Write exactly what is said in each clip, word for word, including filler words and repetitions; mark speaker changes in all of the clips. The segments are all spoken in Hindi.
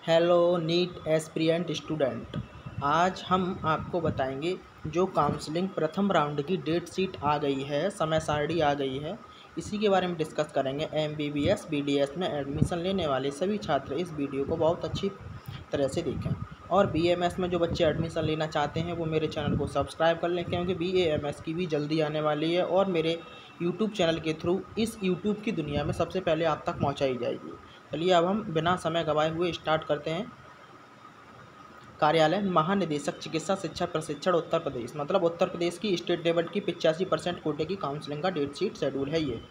Speaker 1: हेलो नीट एस्पिरेंट स्टूडेंट, आज हम आपको बताएंगे जो काउंसलिंग प्रथम राउंड की डेट शीट आ गई है, समय सारणी आ गई है, इसी के बारे में डिस्कस करेंगे। एमबीबीएस बीडीएस में एडमिशन लेने वाले सभी छात्र इस वीडियो को बहुत अच्छी तरह से देखें और बीएमएस में जो बच्चे एडमिशन लेना चाहते हैं वो मेरे चैनल को सब्सक्राइब कर लें, क्योंकि बीएएमएस की भी जल्दी आने वाली है और मेरे यूट्यूब चैनल के थ्रू इस यूट्यूब की दुनिया में सबसे पहले आप तक पहुंचाई जाएगी। चलिए अब हम बिना समय गवाए हुए स्टार्ट करते हैं। कार्यालय महानिदेशक चिकित्सा शिक्षा प्रशिक्षण उत्तर प्रदेश, मतलब उत्तर प्रदेश की स्टेट लेवल की पिचासी परसेंट कोटे की काउंसलिंग का डेट शीट शेड्यूल है। ये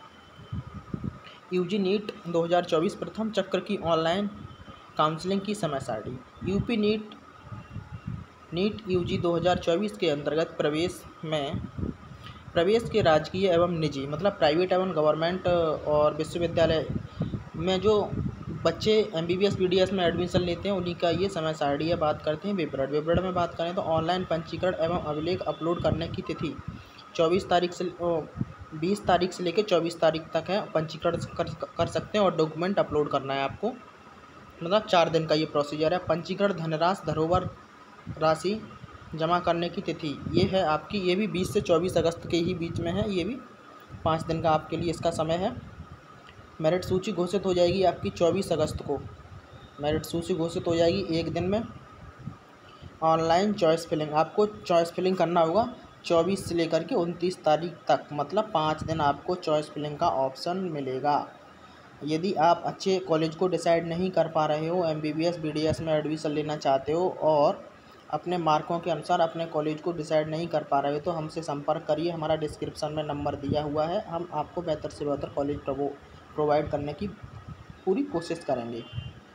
Speaker 1: यूजी नीट दो हज़ार चौबीस प्रथम चक्र की ऑनलाइन काउंसलिंग की समय सारणी। यूपी नीट नीट यूजी दो हज़ार चौबीस के अंतर्गत प्रवेश में प्रवेश के राजकीय एवं निजी, मतलब प्राइवेट एवं गवर्नमेंट और विश्वविद्यालय में जो बच्चे एमबीबीएस बीडीएस में एडमिशन लेते हैं उन्हीं का ये समय सारणी है। बात करते हैं विवरण विवरण में बात करें तो ऑनलाइन पंजीकरण एवं अभिलेख अपलोड करने की तिथि चौबीस तारीख से बीस तारीख से लेकर चौबीस तारीख तक है। पंजीकरण कर, कर सकते हैं और डॉक्यूमेंट अपलोड करना है आपको, मतलब चार दिन का ये प्रोसीजर है। पंजीकरण धनराशि धरोहर राशि जमा करने की तिथि ये है आपकी, ये भी बीस से चौबीस अगस्त के ही बीच में है। ये भी पाँच दिन का आपके लिए इसका समय है। मेरिट सूची घोषित हो जाएगी आपकी चौबीस अगस्त को, मेरिट सूची घोषित हो जाएगी एक दिन में। ऑनलाइन चॉइस फिलिंग, आपको चॉइस फिलिंग करना होगा चौबीस से लेकर के उनतीस तारीख तक, मतलब पाँच दिन आपको चॉइस फिलिंग का ऑप्शन मिलेगा। यदि आप अच्छे कॉलेज को डिसाइड नहीं कर पा रहे हो, एमबीबीएस बीडीएस में एडमिशन लेना चाहते हो और अपने मार्कों के अनुसार अपने कॉलेज को डिसाइड नहीं कर पा रहे हो, तो हमसे संपर्क करिए। हमारा डिस्क्रिप्शन में नंबर दिया हुआ है। हम आपको बेहतर से बेहतर कॉलेज प्रोवाइड करने की पूरी कोशिश करेंगे।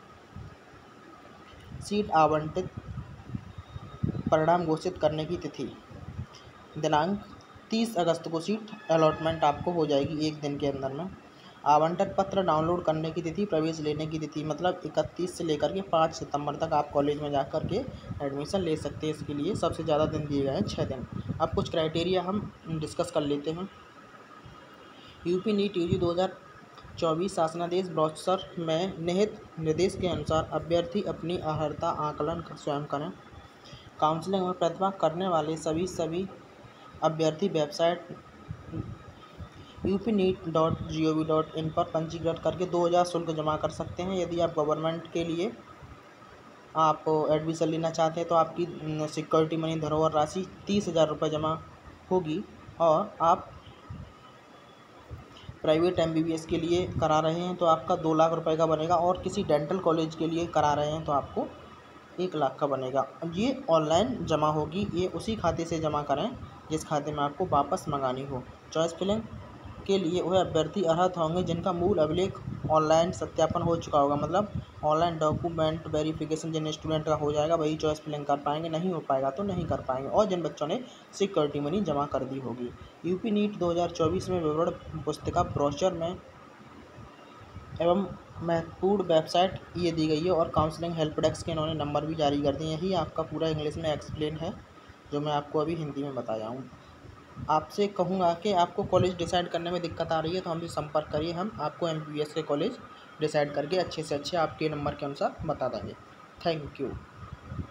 Speaker 1: सीट आवंटित परिणाम घोषित करने की तिथि दिनांक तीस अगस्त को सीट अलॉटमेंट आपको हो जाएगी एक दिन के अंदर में। आवंटन पत्र डाउनलोड करने की तिथि, प्रवेश लेने की तिथि, मतलब इकतीस से लेकर के पाँच सितंबर तक आप कॉलेज में जाकर के एडमिशन ले सकते हैं। इसके लिए सबसे ज़्यादा दिन दिए गए हैं, छः दिन। अब कुछ क्राइटेरिया हम डिस्कस कर लेते हैं। यूपी नीट यूजी दो हज़ार चौबीस शासनादेश ब्राउज़र में निहित निर्देश के अनुसार अभ्यर्थी अपनी अर्हता आकलन स्वयं करें। काउंसलिंग में प्रतिभा करने वाले सभी सभी अभ्यर्थी website UP NEET dot G O V dot in पर पंजीकृत करके दो हज़ार शुल्क जमा कर सकते हैं। यदि आप गवर्नमेंट के लिए आप एडमिशन लेना चाहते हैं तो आपकी सिक्योरिटी मनी धरोहर राशि तीस हज़ार रुपये जमा होगी, और आप प्राइवेट एमबीबीएस के लिए करा रहे हैं तो आपका दो लाख रुपए का बनेगा, और किसी डेंटल कॉलेज के लिए करा रहे हैं तो आपको एक लाख का बनेगा। ये ऑनलाइन जमा होगी, ये उसी खाते से जमा करें जिस खाते में आपको वापस मंगानी हो। चॉइस फिलिंग के लिए वह अभ्यर्थी अर्हत होंगे जिनका मूल अभिलेख ऑनलाइन सत्यापन हो चुका होगा, मतलब ऑनलाइन डॉक्यूमेंट वेरिफिकेशन जिन स्टूडेंट का हो जाएगा वही चॉइस फिलिंग कर पाएंगे, नहीं हो पाएगा तो नहीं कर पाएंगे, और जिन बच्चों ने सिक्योरिटी मनी जमा कर दी होगी। यूपी नीट दो हज़ार चौबीस में विवरण पुस्तिका ब्रोशर में एवं महत्वपूर्ण वेबसाइट ये दी गई है, और काउंसलिंग हेल्प डेस्क के इन्होंने नंबर भी जारी कर दिए। यही आपका पूरा इंग्लिश में एक्सप्लेन है जो मैं आपको अभी हिंदी में बताया हूँ। आपसे कहूँगा कि आपको कॉलेज डिसाइड करने में दिक्कत आ रही है तो हमसे संपर्क करिए, हम आपको एमबीबीएस के कॉलेज डिसाइड करके अच्छे से अच्छे आपके नंबर के अनुसार बता देंगे। Thank you.